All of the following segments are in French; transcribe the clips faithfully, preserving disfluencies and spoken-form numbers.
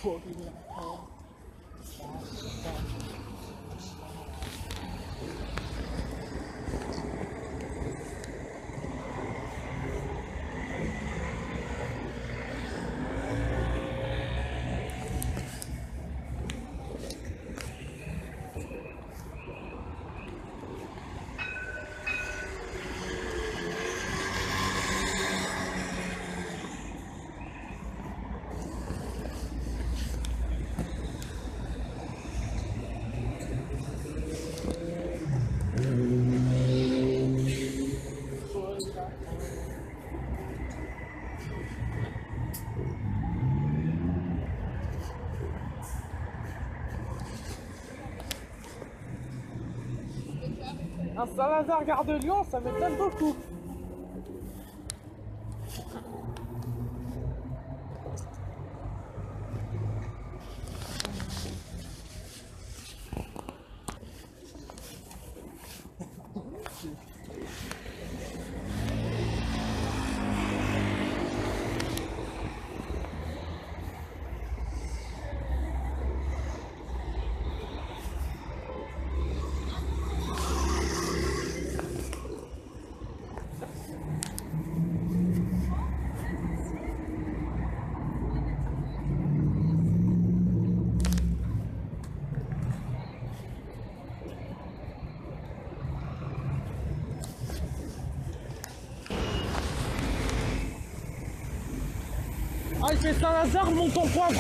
Un Saint-Lazare Gare de Lyon, ça m'étonne beaucoup. Ah, il fait Saint-Lazare, monte en poivre.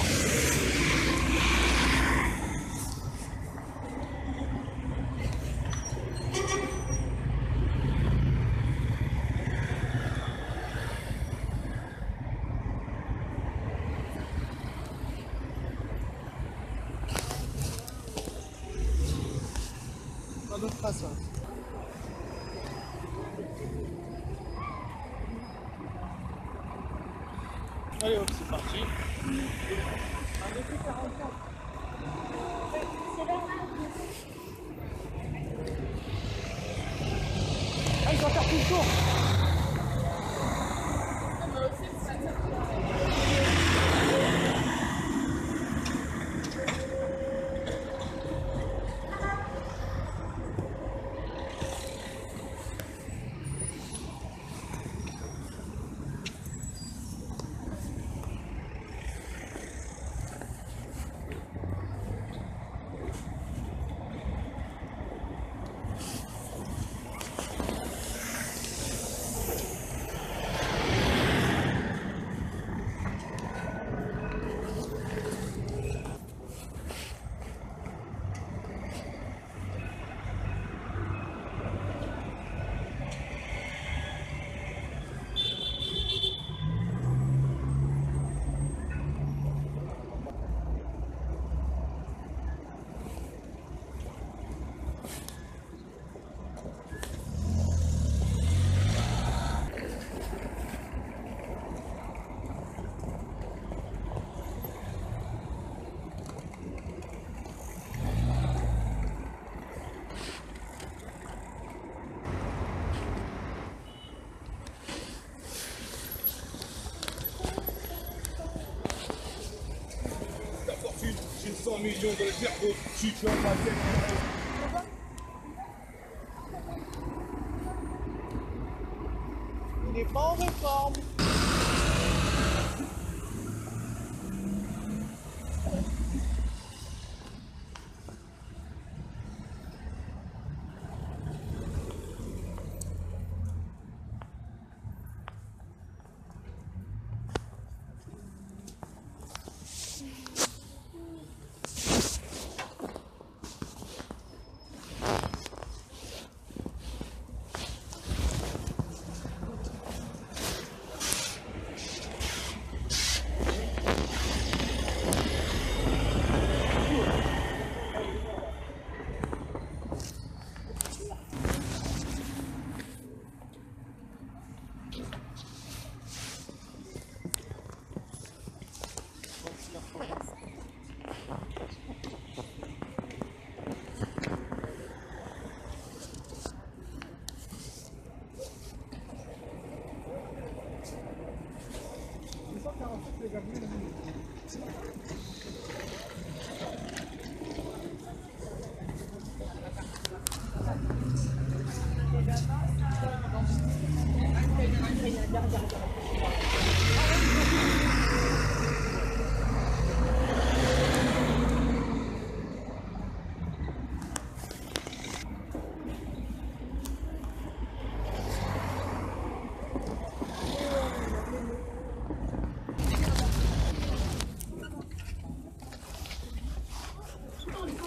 Pas d'autre façon. Allez hop, c'est parti. Ah, il va faire tout le tour. J'ai cent millions dans le cerveau, je suis en ma tête. Il n'est pas en réforme.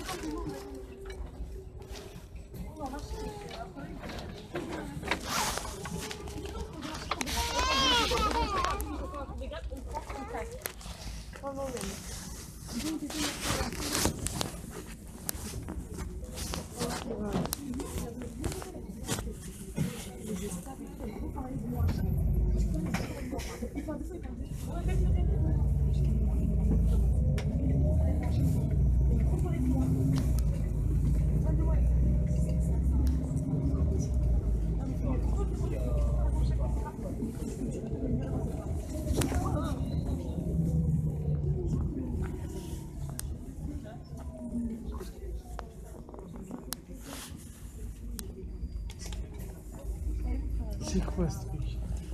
C'est quoi ce truc?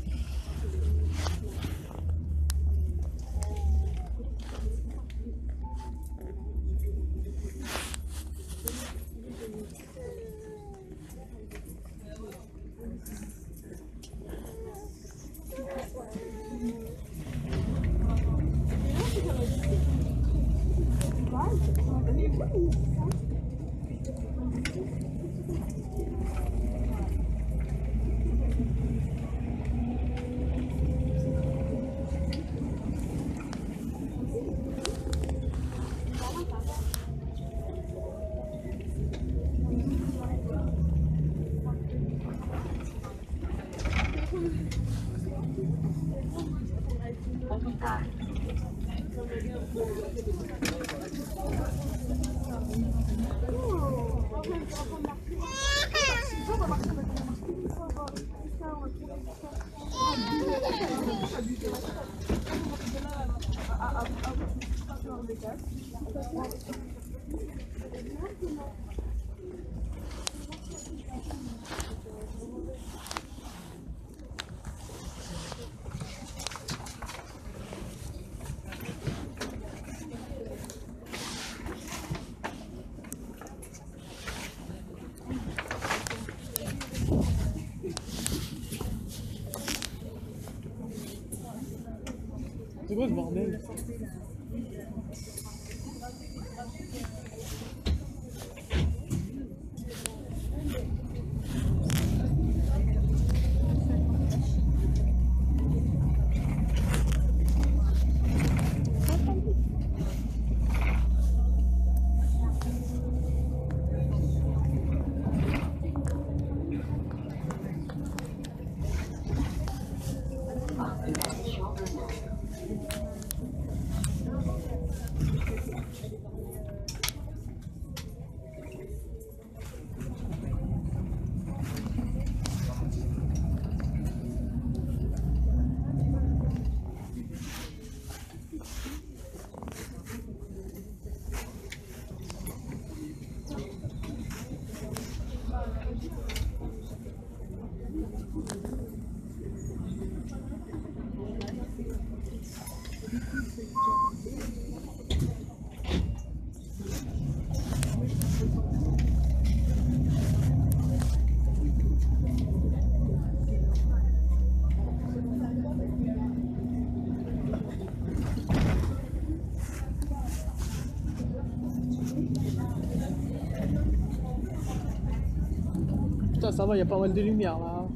C'est quoi ce bordel? Putain, ça va, il y a pas mal de lumière là.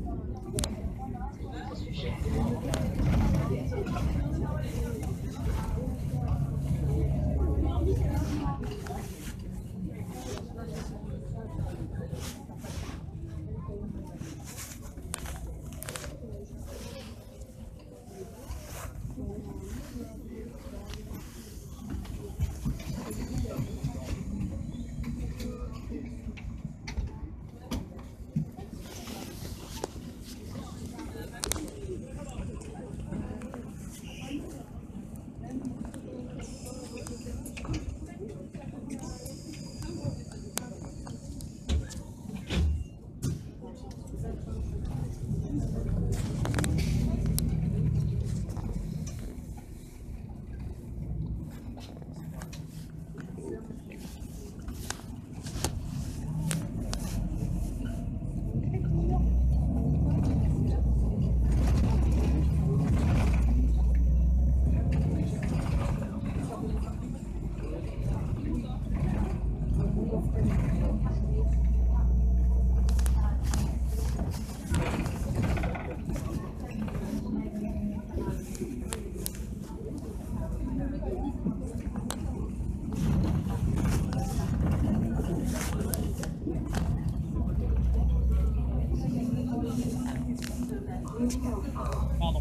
Pardon.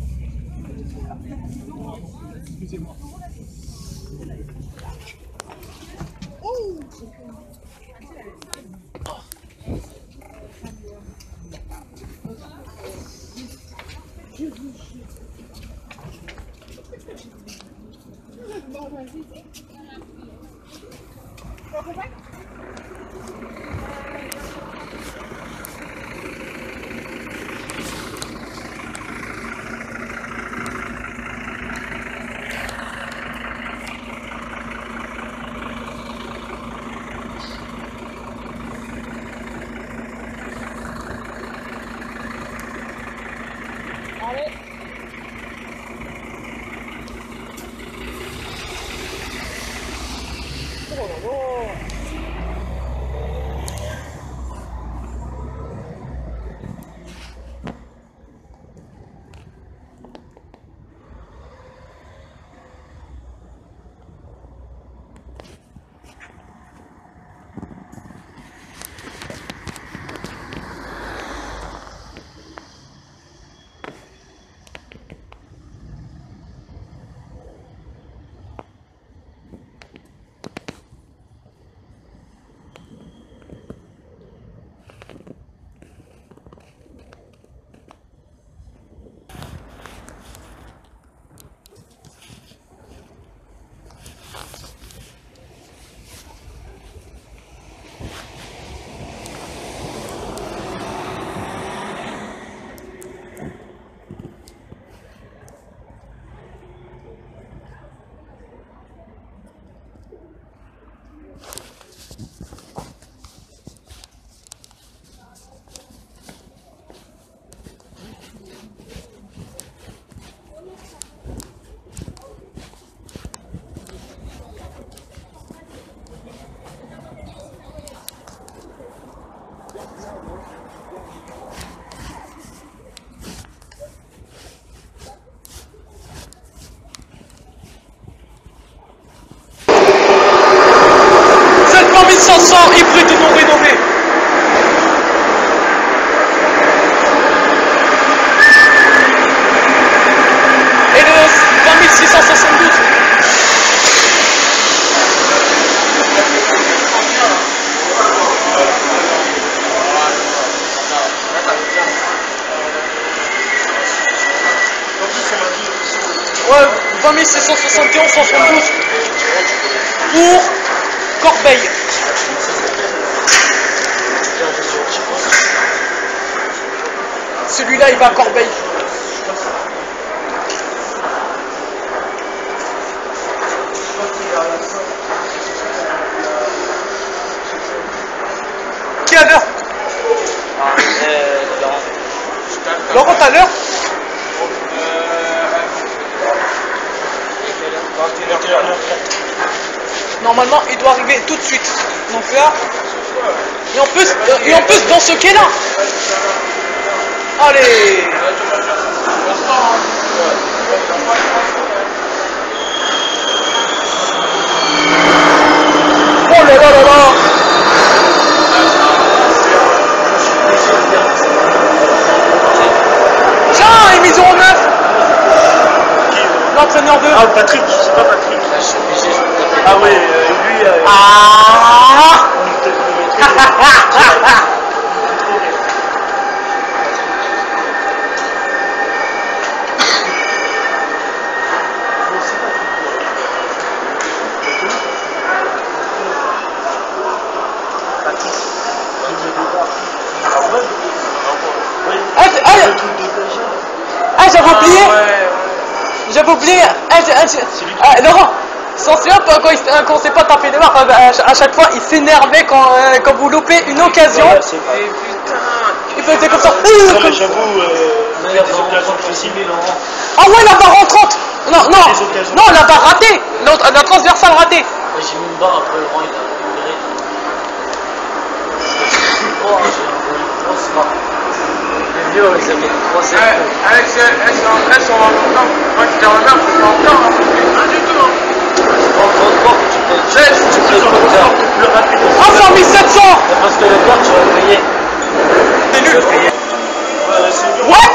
Excusez-moi. Oh. Allez. Oh là là. cinq cents hybrides non rénovés. Et le vingt mille six cent soixante-douze. Ouais, vingt mille six cent soixante et onze cent soixante-douze pour Corbeil. Celui-là, il va à Corbeil. Qui a l'heure? euh, Laurent. Laurent, t'as l'heure? Normalement, il doit arriver tout de suite. Donc là, et en plus, et en plus dans ce quai-là. Allez. Oh là là là là. Tiens, il met zéro neuf. L'entraîneur de... Ah, Patrick, c'est pas Patrick. Ah oui, euh, lui... Euh, ah Ah, j'avais oublié. J'avais oublié. Ah, ah, Laurent, s'en souvient pas quand, il, quand on s'est pas tapé des barres, à chaque fois il s'énervait quand, euh, quand vous loupez une occasion. Ouais, et putain, il faisait comme ça. Non, mais j'avoue, euh, des occasions faciles. Ah ouais, la barre entrante. Non, non, non, la barre ratée. La, la transversale ratée. J'ai mis une barre après le rang, il a libéré. Oh, j'ai un grosse barre. Les vieux, ils avaient une grosse épaule. Alex, elles sont en même temps. Moi, tu t'en remercie, c'est pas en temps. Rien du tout. C'est pas encore de porte, tu peux tu peux le compteur. Ah, cinq mille sept cents. Parce que le port, tu vas le payer. C'est nul. euh, c'est dur. What?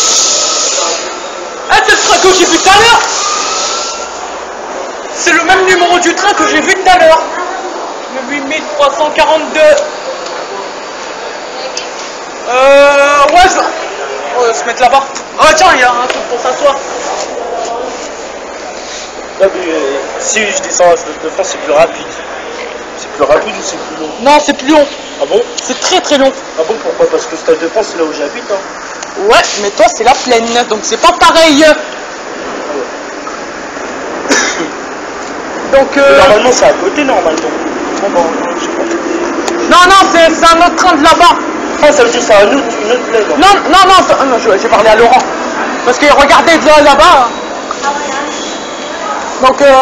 Ah, c'est le train que j'ai vu tout à l'heure. C'est le même numéro du train que j'ai vu tout à l'heure. Le huit mille trois cent quarante-deux. Euh... Ouais, je... On va se mettre là-bas. Oh tiens, il y a un truc pour s'asseoir. Là, mais, euh, si je descends à Stade de France, c'est plus rapide. C'est plus rapide ou c'est plus long? Non, c'est plus long. Ah bon? C'est très très long. Ah bon, pourquoi? Parce que Stade de France, c'est là où j'habite, hein. Ouais, mais toi c'est la plaine, donc c'est pas pareil. Donc euh... Normalement, c'est à côté, normalement. Bon, bon, je sais pas. Non, non, c'est un autre train de là-bas. Ah, ça veut dire que c'est un autre, une autre plaine. Hein. Non, non, non, non j'ai parlé à Laurent. Parce que regardez de là, là-bas. Donc euh...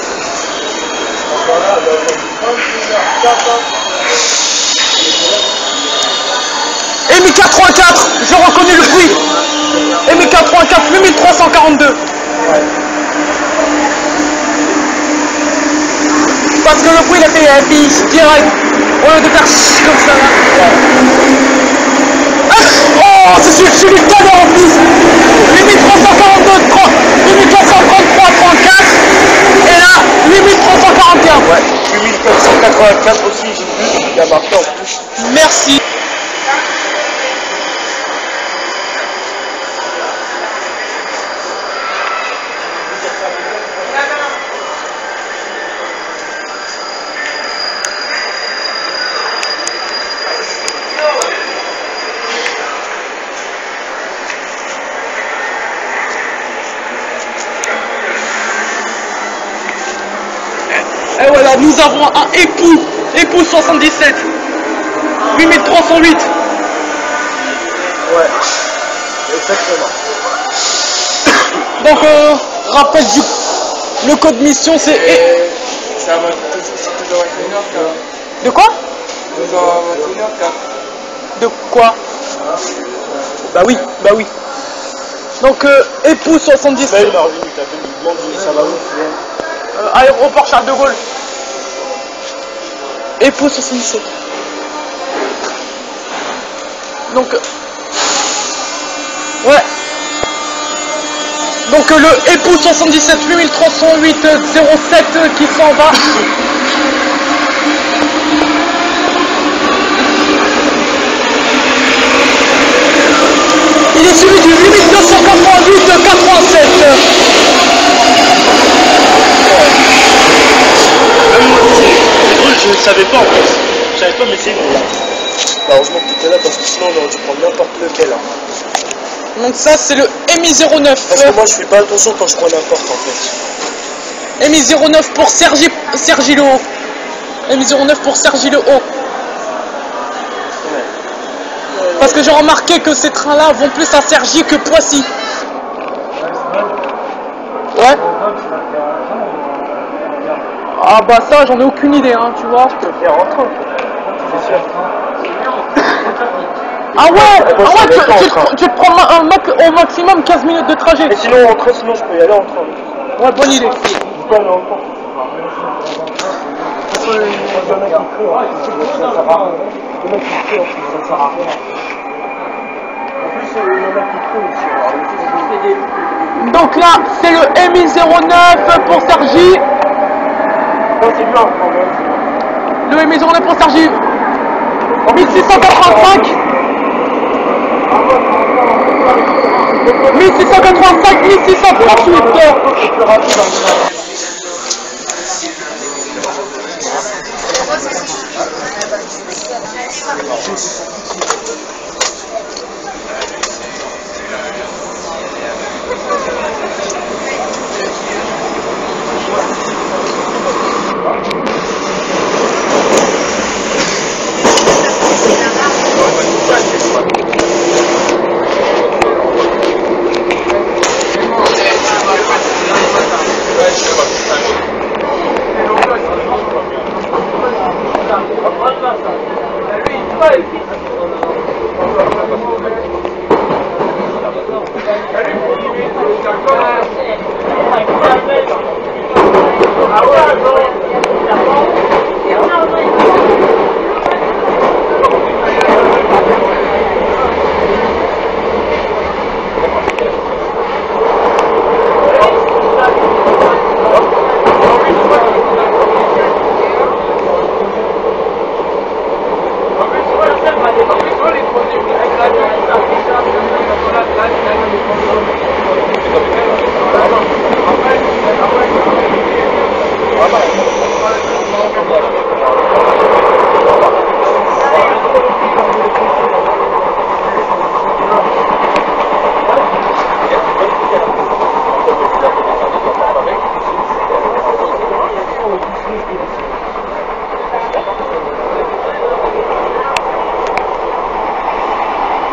M I quatre-vingt-quatre, j'ai reconnu le bruit. M I quatre-vingt-quatre, huit mille trois cent quarante-deux. Ouais. Parce que le bruit il a fait un biche direct. Au lieu de faire chut comme ça. Là. Ah, oh, c'est celui, celui de tout à l'heure en plus. huit mille trois cent quarante-deux, huit mille quatre cent trente-trois, trente-quatre. Et là, huit mille trois cent quarante et un. Ouais, huit mille quatre cent quatre-vingt-quatre aussi, j'ai vu. Il y a marqué en plus. Merci. Et voilà, nous avons un époux, époux soixante-dix-sept, huit mille trois cent huit. Ouais, exactement. Donc, euh, rappel du... Le code mission, c'est... Et ça va c'est toujours vingt et une heures quinze. De quoi? Toujours vingt et une heures quinze. De quoi? Bah oui, bah oui. Donc, euh, époux soixante-dix-sept. Mais il m'a revenu, t'as fait une demande, ça va où? Euh, aéroport Charles de Gaulle. Époux soixante-dix-sept. Donc... Euh, ouais. Donc euh, le époux soixante-dix-sept, huit mille trois cent huit, zéro sept euh, qui s'en va. Il est suivi du huit mille deux cent quatre-vingt-huit, quatre-vingt-sept. Je ne savais pas en plus. Je savais pas, mais c'est bon. Heureusement que tu étais là parce que sinon on aurait dû prendre n'importe lequel. Hein. Donc ça c'est le M I zéro neuf. Parce que moi je fais pas attention quand je prends n'importe en fait. M I zéro neuf pour Sergi, Sergi Le Haut. M I zéro neuf pour Sergi Le Haut. Ouais. Parce que j'ai remarqué que ces trains-là vont plus à Cergy que Poissy. Ouais. Ah bah ça j'en ai aucune idée hein, tu vois. Tu peux venir en train. C'est sûr. Ah ouais, moi, ah ouais je tu, vais pas en tu, train. tu te prends ma- un mac- au maximum quinze minutes de trajet. Et sinon en train, sinon je peux y aller en train. Ouais, bonne idée. Je peux aller en train. Parce que il y en a qui crient, hein, ça sert à rien. Il y en a qui crient, ça sert à rien. En plus, il y en a qui crient aussi. Donc là, c'est le M I zéro neuf pour Cergy. Non, c'est bien, quand même. Le M I zéro neuf pour Cergy. mille six cent quatre-vingt-cinq. mille six cent quatre-vingt-cinq, mille six cent trente-huit. C'est plus rapide en train.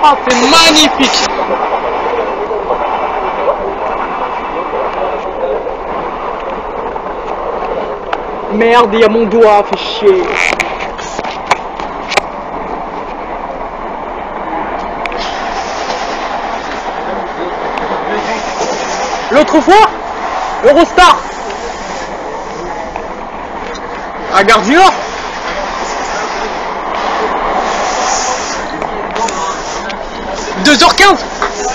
Ah, c'est magnifique. Merde, il y a mon doigt, fait chier. L'autre fois, Eurostar à Gare du Nord. deux heures quinze.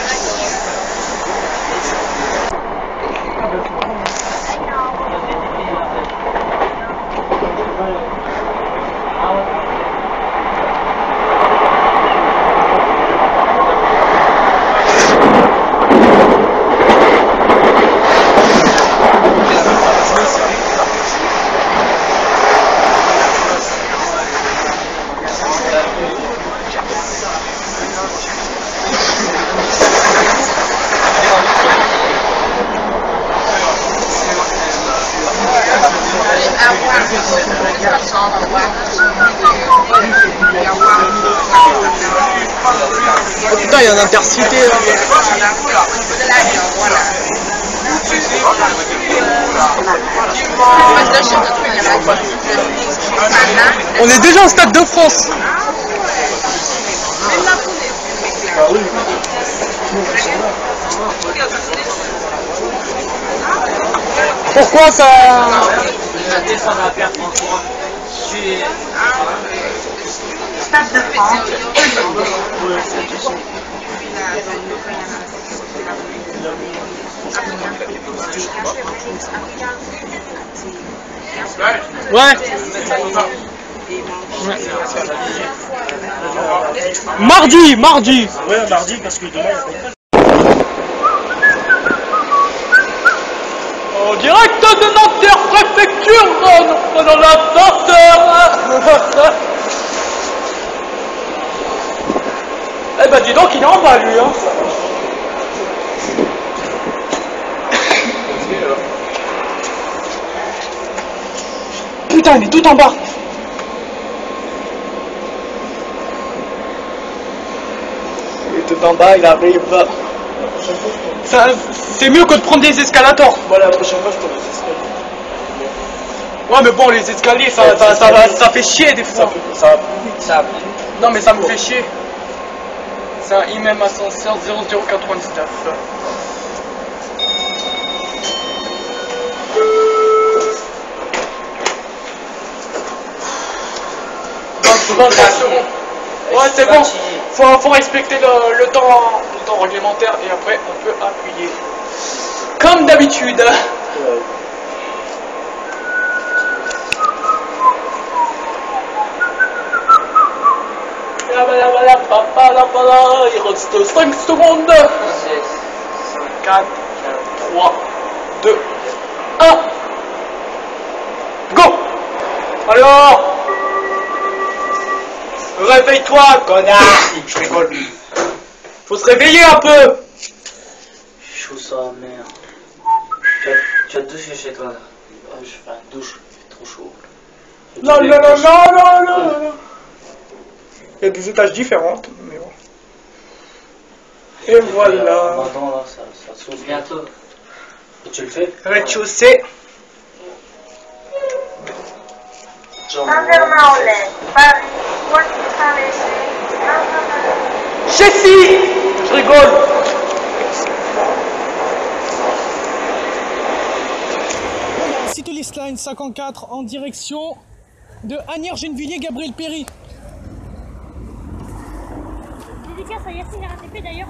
Oh putain, il y a un intercité là. On est déjà au Stade de France. Pourquoi ça? Stade de France. Ouais. Mardi, mardi. Ouais, mardi parce que demain. En direct de Nanterre préfecture, dans, dans l'ascenseur. Eh ben dis donc, il est en bas lui, hein. Putain, il est tout en bas. Il est tout en bas, il arrive. C'est mieux que de prendre des escalators. Voilà, la prochaine fois je prends les escaliers. Ouais, mais bon, les escaliers, ça, Ouais, ça, les ça, va, escaliers. ça fait chier des fois. Ça, fait- ça va plus vite. Ça va plus vite. Non, mais ça me fait chier. C'est un I M E M ascenseur zéro zéro quatre-vingt-dix-neuf. vingt-cinq secondes. Ouais, c'est bon. Faut, faut respecter le, le, temps, le temps réglementaire et après on peut appuyer. Comme d'habitude. Ouais. Il reste cinq secondes. quatre, trois, deux, un. Go. Alors, réveille-toi, connard. Je rigole. Faut se réveiller un peu. Chaud ça, merde. Tu as, tu as douché chez toi là. Ah, je fais une douche, il fait trop chaud. Non, non, non, non, non, non, non. Il y a des étages différentes, mais bon. Et voilà. Maintenant là, ça, ça s'ouvre bientôt. Et tu le fais? Rez-de-chaussée. Saint-Germain-en-Laye, Paris, Poitiers-Saint-Léger, Saint-Germain. Jessie. Je rigole. Citolis Line cinquante-quatre en direction de Agnières-Gennevilliers, Gabriel Péry. Dédicace à Yacine R A T P d'ailleurs.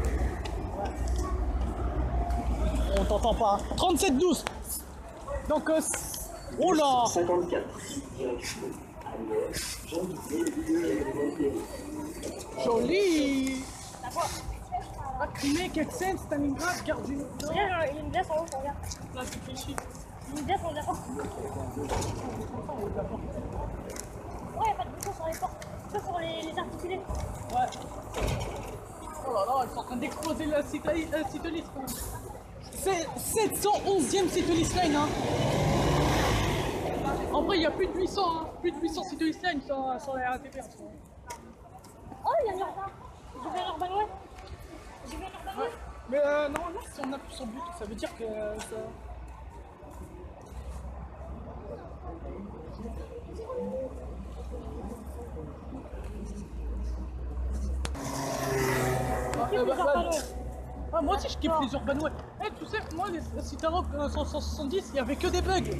On t'entend pas. trente-sept douze. Donc, euh, oh là. cinquante-quatre. Joli. Ah, Crimée, Ketsen, Stalingrad, Gare du Nord. Regarde, il y a une glace en haut, regarde. Là, c'est Clichy. Il y a une glace en haut. Ouais, il n'y a pas de bouchon sur les portes. Que sur les, les articulés. Ouais. Oh là là, ils sont en train d'exploser la Citolis euh, Citolis, quand même. C'est sept cent onzième Citolis Line, hein. En vrai, il y a plus de huit cents, hein. Plus de huit cents Citolis Line sur, sur la R A T P en ce moment. Oh, il y a du retard. J'ai vu un Urban Way. J'ai vu un Urban Way. Mais euh, normalement, si on appuie sur but, ça veut dire que euh, ça... Ah, Kiffe euh, les bah, Urban bah, Way. ah, moi aussi je kiffe les Urban Way. Eh, tu sais, moi, les Citaro euh, cent soixante-dix, il y avait que des bugs.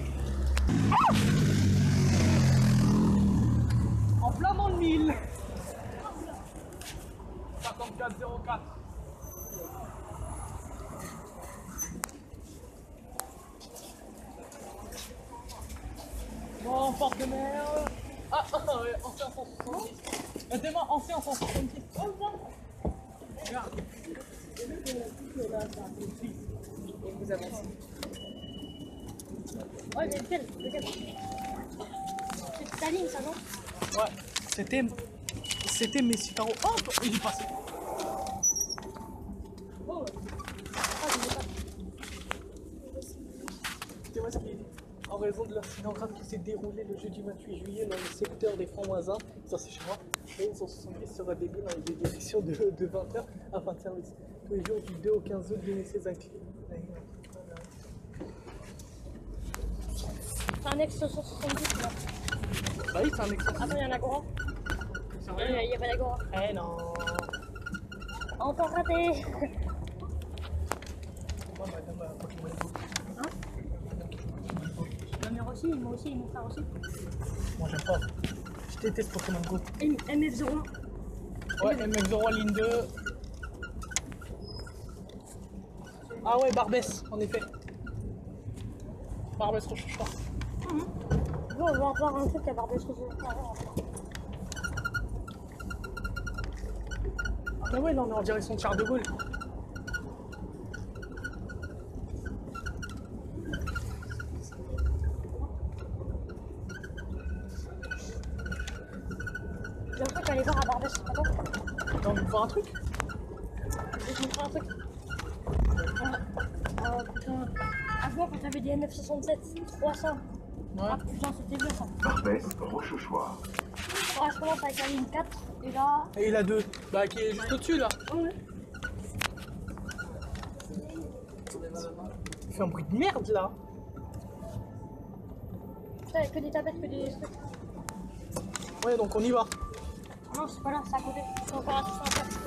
En plein dans le mille. cinquante-quatre zéro quatre. Bon, porte de mer. Ah, ah, ouais, ancien cent soixante-dix. Mettez-moi ancien cent soixante-dix. Oh, non. Regarde. Et vous avancez. Ouais, mais lequel Lequel C'est ta ligne, ça, non? Ouais, c'était. C'était mes Citaro. Oh, il est passé. Oh, Ah, je sais pas. c'était moi ce qu'il dit. En raison de l'accident grave qui s'est déroulé le jeudi vingt-huit juillet dans le secteur des Francs-Moisins, ça c'est chez moi, et cent soixante-dix sera dédié dans les directions de, de vingt heures à fin de service. Tous les jours du deux au quinze août, laissez inclus. C'est un ex cent soixante-dix, là. Bah oui, c'est un exemple. Attends, il y a un Agora. Il y a pas d'Agora. Eh non. Encore raté. Moi, madame, euh, Pokémon Go. Hein Ma mère aussi, moi aussi, mon frère aussi. Moi j'aime pas. Je déteste Pokémon Go. M F zéro un. Ouais, M F zéro ligne deux. Ah ouais, Barbès, en effet. Barbès, rechange pas. Bon, on va voir un truc à Barbès que je vais faire. Ah ouais, là on est en direction de Charles de Gaulle. J'ai un truc à aller voir à Barbès, attends. T'as envie de voir un truc? Je vais te montrer un truc. Ah, oh, putain. Avant, quand t'avais des M F soixante-sept, trois cents. Ouais. Ah putain, c'était bien ça. Barbès, Rochechouart. Ah, je commence avec la ligne quatre, et là... Et il a deux. Bah qui est juste au-dessus là. Ouais. Il fait un bruit de merde là. Putain, y'a que des tablettes, que des trucs. Ouais, donc on y va. Ah non, c'est pas là, c'est à côté. C'est encore à tout ça à faire.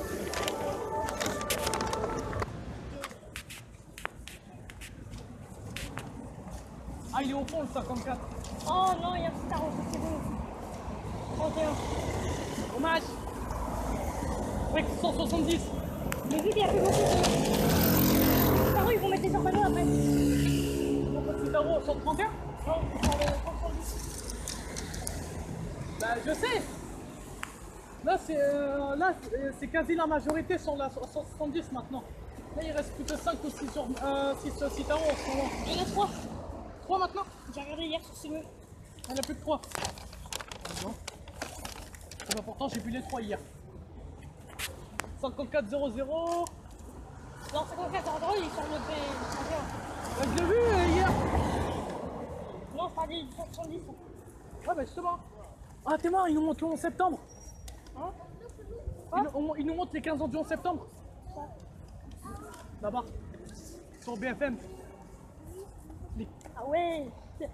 Ah, il est au fond le cinquante-quatre. Oh non, il y a un petit tarot, c'est bon. trente et un. Dommage. Ouais, cent soixante-dix. Mais vite, il y a plus beaucoup de... Tarot, ils vont mettre des organos après. Pourquoi c'est tarot cent trente et un? Non, pour le cent soixante-dix. Bah je sais. Là c'est euh, là c'est quasi la majorité sur la cent soixante-dix maintenant. Là il reste plus que cinq ou six sur euh, six tarots en ce moment. Il y en a trois. trois maintenant? J'ai regardé hier sur ce mur. Il n'y en a plus que trois. Non. Bah, pourtant j'ai vu les trois hier. cinquante-quatre zéro zéro. Non, cinquante-quatre zéro zéro, il est sur le P trente et un. Bah, je l'ai vu euh, hier. Non, je parlais du cent soixante-dix. Ouais bah justement. Ah t'es mort, ils nous montrent le onze septembre. Hein? Ils, nous- ils nous montrent les quinze ans du onze septembre. Là-bas. Sur B F M. Les- Ah ouais.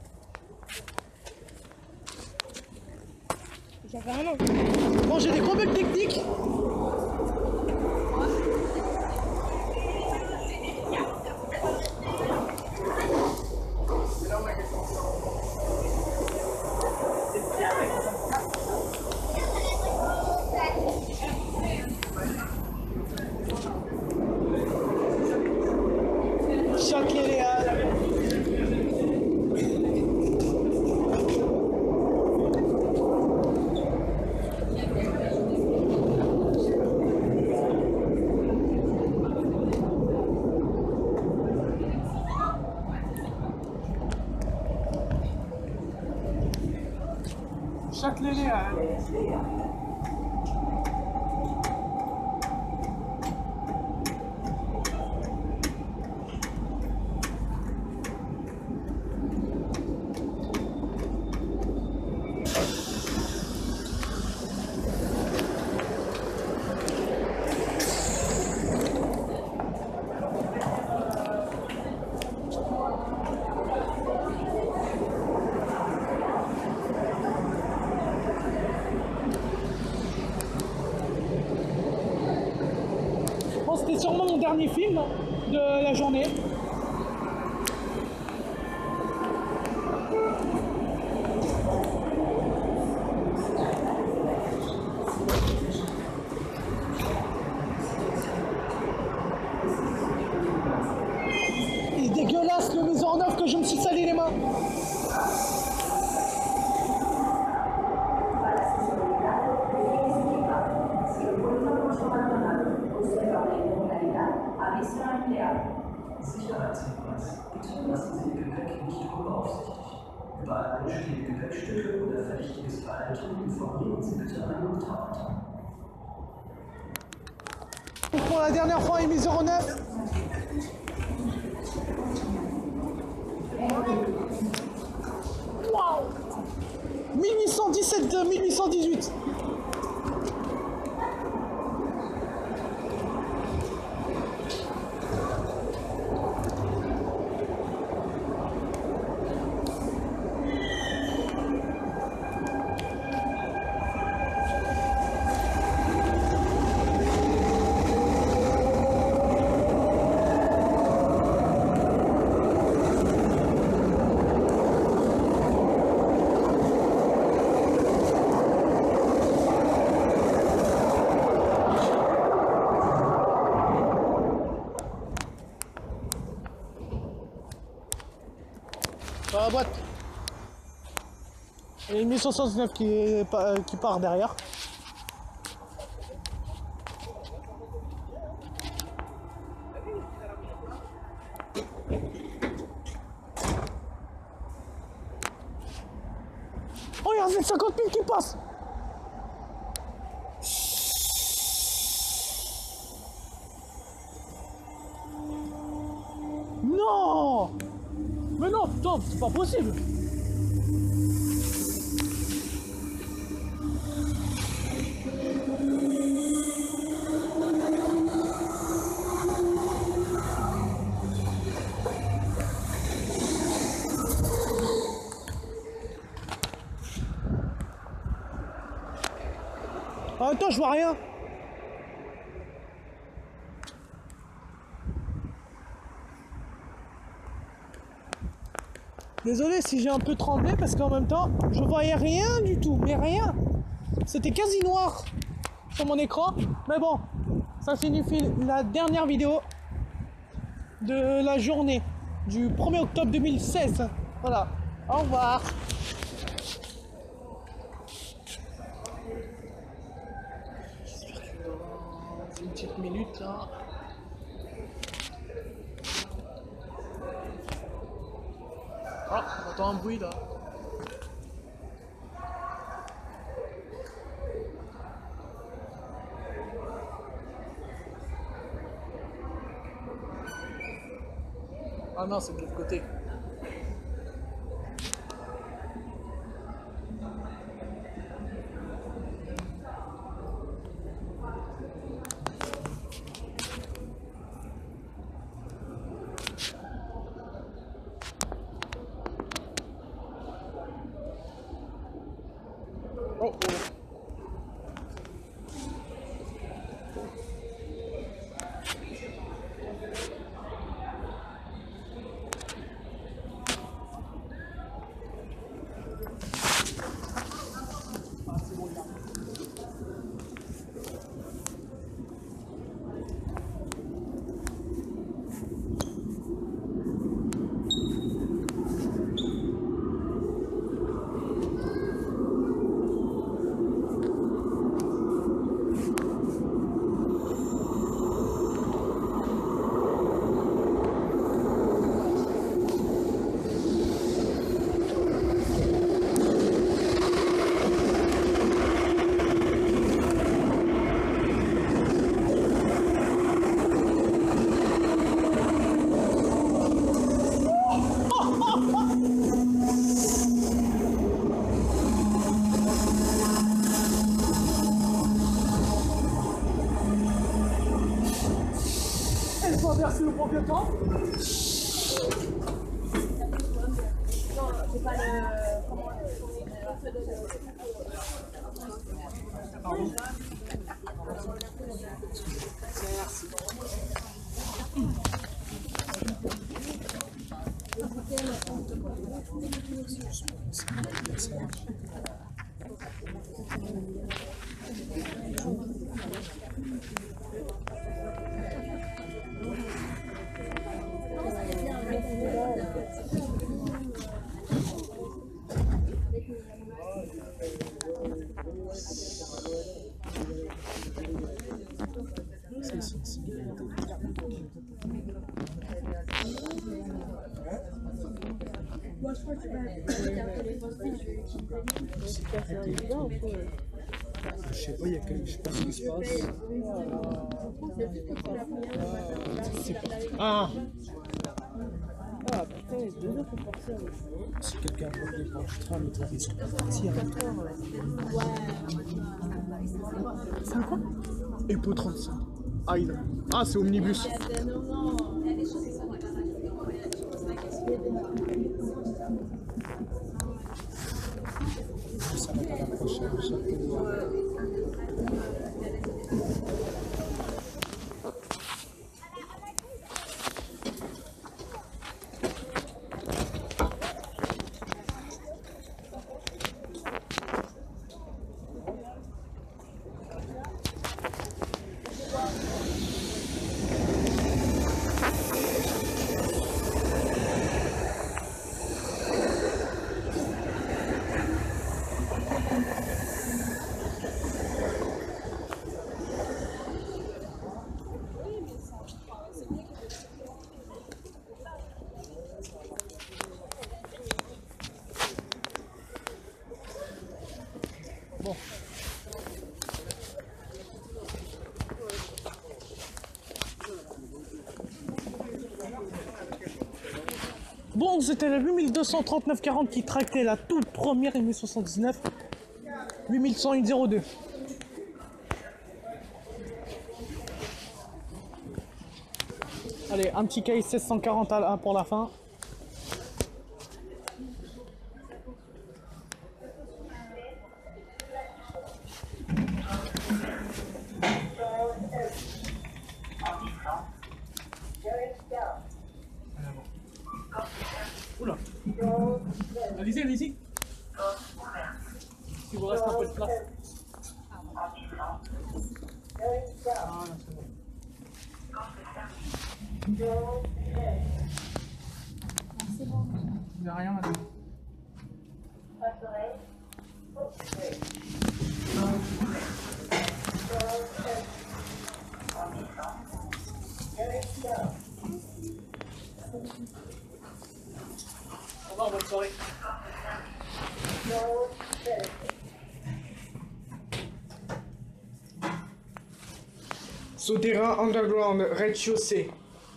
J'avais un an. Bon j'ai des gros bugs techniques. Châtelet-Léal. Châtelet-Léal. c'est sûrement mon dernier film de la journée. Il est dégueulasse le Maisonneuve que je me suis salé les mains. Sicherheitshinweis. Bitte lassen Sie Ihr Gepäck nicht unbeaufsichtigt. Über anstehende Gepäckstücke oder verdächtiges Verhalten informieren Sie bitte einen Mitarbeiter. Pour la dernière fois, il est zéro neuf. Waouh, mille huit cent dix-sept, mille huit cent dix-huit. Dans la boîte. Il y a une mille soixante-dix-neuf qui, est, qui part derrière. Oh, il y a un cinquante mille qui passe. Non! Mais non, putain, c'est pas possible. En même temps, je vois rien. Désolé si j'ai un peu tremblé parce qu'en même temps, je voyais rien du tout, mais rien. C'était quasi noir sur mon écran. Mais bon, ça signifie la dernière vidéo de la journée du premier octobre deux mille seize. Voilà, au revoir. J'espère que dans une petite minute là. Ah, on entend un bruit là. Ah non, c'est de l'autre côté. Oh oh. Ah, c'est bon, là. Elle soit versée au bon vieux temps. Non, c'est pas le. Comment Pardon. Merci. Je sais pas, il y a quelque... je sais pas ce qui se passe. Ah Ah putain, il est deux heures pour partir. Si quelqu'un a bloqué par le train, le train risque de partir. C'est quoi Epo trente-cinq. Ah, il... ah c'est omnibus. Ça va pas la prochaine. Bon. Bon, c'était la huit mille deux cent trente-neuf quarante qui tractait la toute première M soixante-dix-neuf. huit mille cent un zéro deux. Allez, un petit case seize cent quarante à un pour la fin. Oula. Allez-y, allez-y. Il vous reste un peu de place. Ah, là, c'est bon. C'est bon. Il n'y a rien là-dedans. Au revoir, bonne soirée. Souterrain underground, rez-de-chaussée.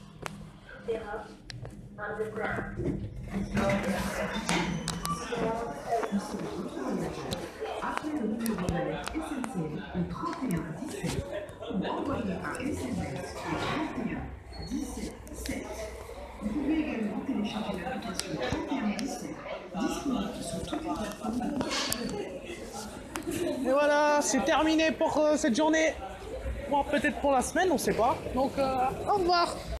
Appelez le numéro de la S N C F au trente et un dix-sept ou envoyez un S M S au trente et un dix-sept sept. Vous pouvez également télécharger l'application trente et un dix-sept disponible sur toutes les plateformes. Et voilà, c'est terminé pour euh, cette journée. Bon, peut-être pour la semaine, on sait pas. Donc, euh, au revoir.